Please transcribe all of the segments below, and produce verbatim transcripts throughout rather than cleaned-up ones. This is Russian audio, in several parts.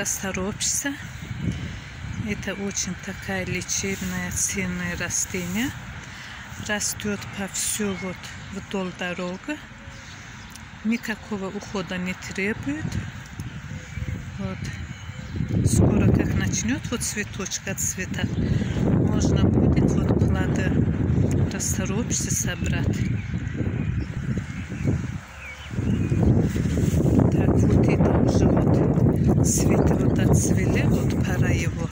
расторопщица. Это очень такая лечебная, ценная растение. Растет повсюду вот вдоль дороги. Никакого ухода не требует. Вот. Скоро как начнет вот цветочек отцветать, можно будет вот плоды расторопщицы собрать. Так, вот это уже вот цветы вот отцвели, вот пора его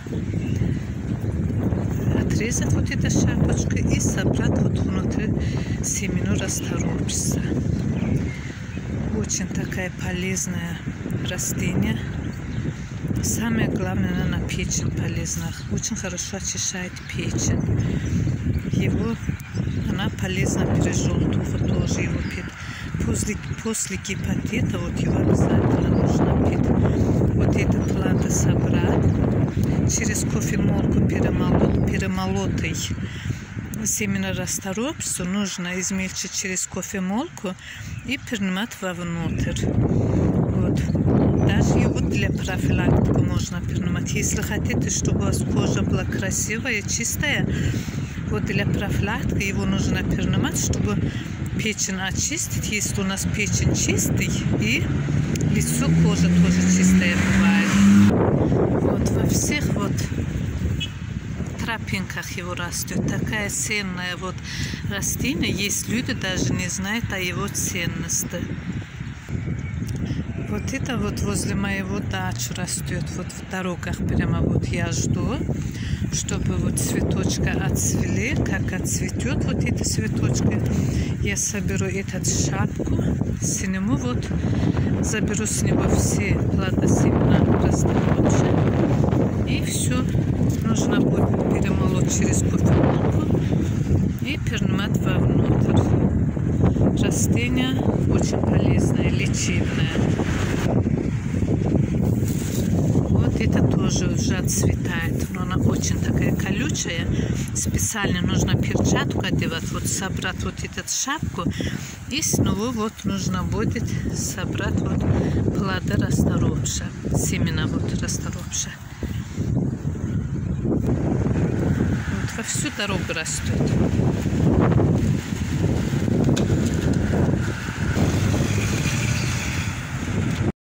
отрезать, вот эта шапочка, и собрать вот внутри семену расторопщицы. Очень такая полезная растение. Самое главное, она на печень полезна. Очень хорошо очищает печень. Его, она полезна при желтуху тоже его пить. После, после гепатита вот его обязательно нужно пить. Вот это плоды собрать. Через кофемолку перемолот, перемолотый семена расторопщицу нужно измельчить через кофемолку и принимать вовнутрь. Вот. Даже его для профилактики можно принимать. Если хотите, чтобы у вас кожа была красивая, чистая, вот для профилактики его нужно принимать, чтобы печень очистить. Если у нас печень чистый, и лицо, кожа тоже чистая бывает. Вот во всех вот тропинках его растет. Такая ценная вот растение. Есть люди, даже не знают о его ценности. Вот это вот возле моего дачи растет. Вот в дорогах прямо вот я жду, чтобы вот цветочка отцвели. Как отцветет вот эта цветочка, я соберу эту шапку, сниму вот, заберу с него все плоды семена расторопщицы. И все. Нужно будет перемолоть через кофемолку и принимать вовнутрь. Растение очень полезное, лечебное. Вот это тоже уже отцветает, но она очень такая колючая. Специально нужно перчатку одевать, вот собрать вот эту шапку, и снова вот нужно будет собрать вот плоды расторопши, семена вот расторопши. Вот во всю дорогу растет.